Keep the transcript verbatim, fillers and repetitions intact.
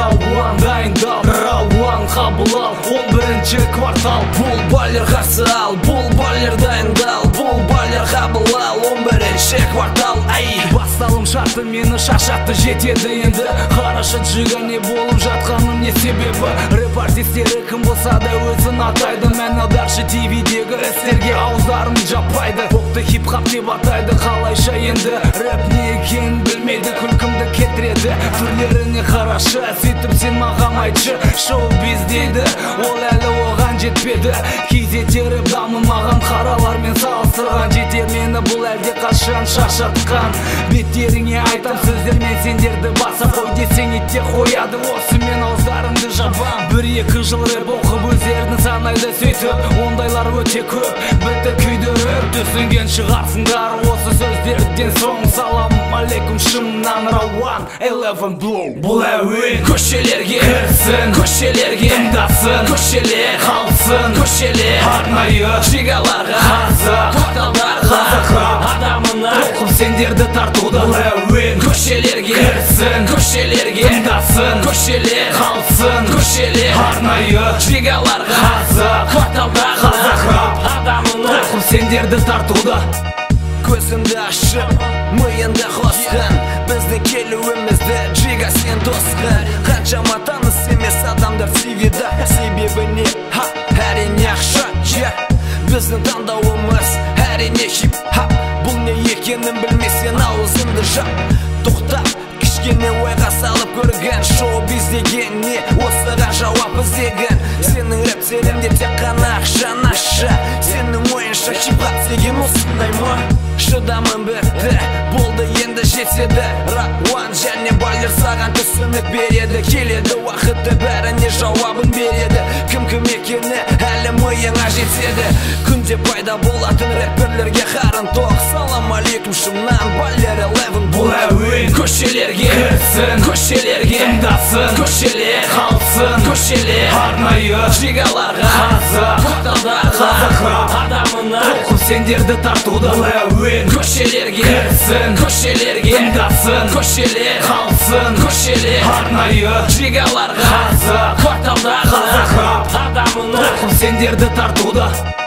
Рауан дайындал, Рауан қабыл ал, он бірінші квартал. Бұл балер қарсы ал, бұл балер дайындал, бұл балер қабыл ал, он бірінші квартал. Басталым шарты мені шашатты жетеді енді. Қарашы джига не болып жатқаным не себебі? Рэп артистері кім болса да өзін атайды. Мен алдаршы ТВдегі істерге ауыздарын жаппайды. Оқты хип-хап деп атайды, қалайша енді? Рэп не екенін білмейді, күлкімді кетіреді. Түрлеріне қарашы, сөйтіп сен маған айтшы. Шоу-биз дейді, ол әлі оған жетпеді. Кезетері дамымаған қаралармен салыстырған. Жетер мені бұл әлде қашан шаршатқан. Беттеріңе айтам сөздермен сендерді баса қой десең итте қояды. Осы мен ауыздарыңды жабам. Бір-екі жыл рэп оқып өздерін санайды сөйтіп. Ондайлар өте көп, бітті күйдіріп. Түсінген шығарсыңдар осы сөздерден соң. Салам алейкум шымнан Рауан Eleven Blow. Бұл әуен көшелерге кірсін, көшелерге тыңдасын, көшелер қалсын, көшелер арнайы жигаларға қазақ, тоқталдарға қазақ адамына оқып сендерді тартуда. Бұл әуен көшелерге кірсін, көшелерге тыңдасын, көшелер қалсын, көшелер арнайы жигаларға қазақ, тоқталдарға қазақ адамына оқып сендерді тартуда. Көзіңді ашып, миыңды қосқын, біздің келуімізді джига сен тосқын. Қаншама таныс емес адамдар сүйеді, себебі не? Ха, әрине ақша, я. Біздің таңдауымыз әрине хип-хап. Бұл не екенін білмесен ауызыңды жап. Тоқтап, кішкене ойға салып көрген. Шоу-биз деген не? Осыға жауап іздеген. Сенің рэптеріңде тек қана ақша наша. Сенің ойынша хип-хап деген осындай ма? Шыдамын бітті, болды енді жетеді. Рауан және балер саған түсінік береді. Келеді уақытты бәріне жауабын береді. Кім-кім екені әлі миыңа жетеді. Күнде пайда болатын рэперлерге қарын тоқ. Салам алейкум шымнан балер Eleven. Бұл әуен көшелерге кірсін, көшелерге тыңдасын, көшелер қалсын, көшелер арнайы жигаларға қазақ, тоқталдарға қазақ адамына оқып сендерді тартуда. Бұл әуен көшелерге кірсін, көшелерге тыңдасын, көшелер қалсын, көшелер арнайы жигаларға қазақ, тоқталдарға қазақ адамына оқып сендерді тартуда.